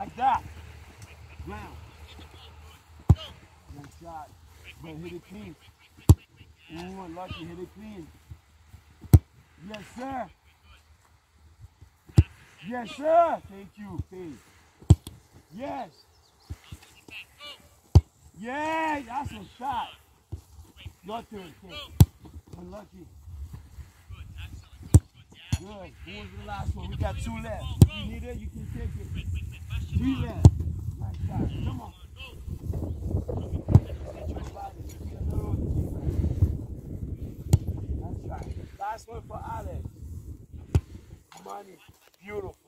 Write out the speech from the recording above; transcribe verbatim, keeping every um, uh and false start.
Like that. Ground. Nice shot. But hit it clean. Ooh, lucky, hit it clean. Yes, sir. Yes, sir. Thank you. Hey. Yes. Yeah, that's a shot. Your turn, kid. Unlucky. Good. Who was the last one? We got two left. If you need it, you can take it. Three left. Nice shot. Come on. That's right. Last one for Alex. Money. Beautiful.